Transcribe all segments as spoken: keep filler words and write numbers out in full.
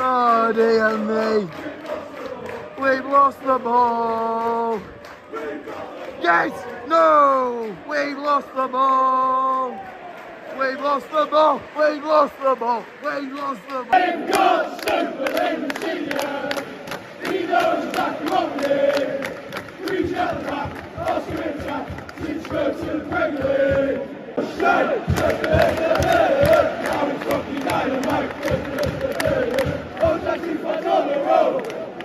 Oh dear me. We've lost the ball. Yes! No! We've lost the ball. We've lost the ball. We've lost the ball. We've lost the ball. They've got super and senior. He knows back wrongly. Reach out the back. Oscar in chat. Six goes to the Premier League. Shine! Now it's Rocky Dynamite. Oh, Jackie for another row.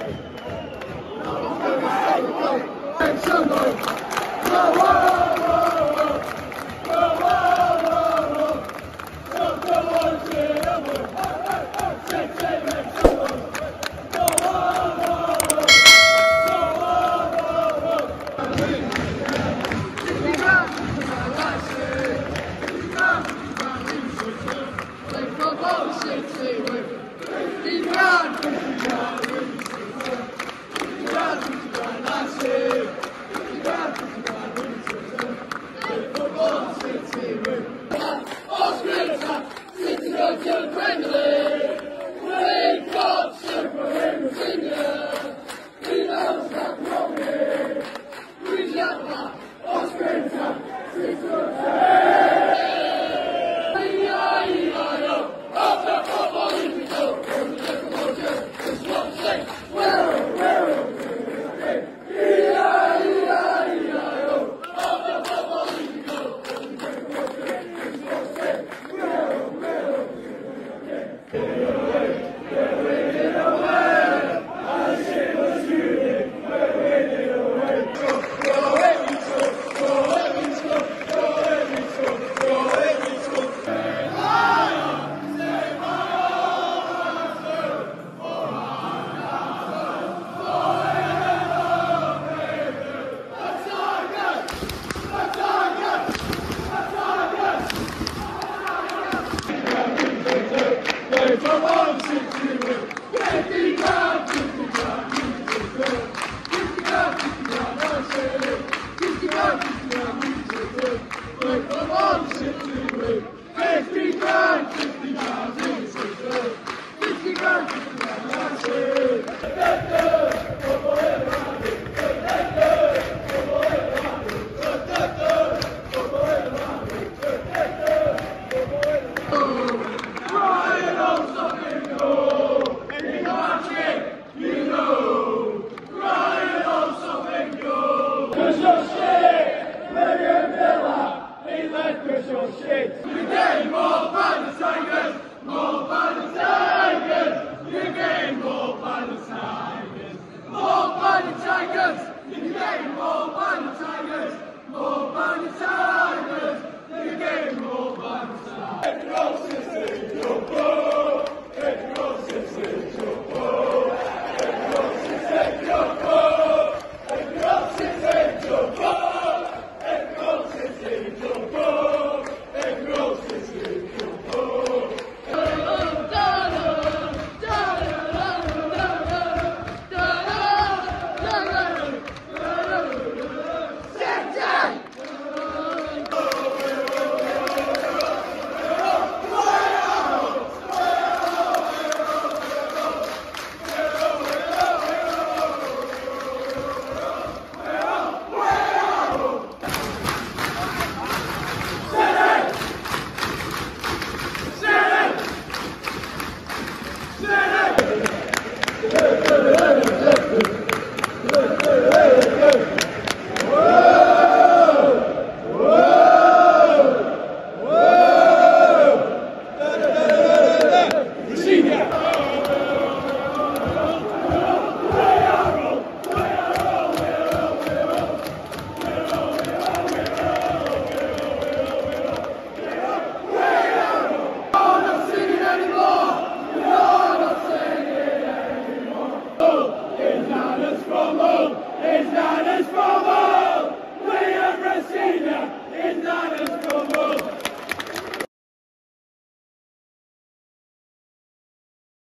And Shango. Whoa, whoa, whoa, whoa, whoa, whoa, whoa. Don't go on to the elbow. Say, say, make Shango. Whoa, whoa, whoa, whoa, whoa, whoa, whoa. They promotion to him. He's gone.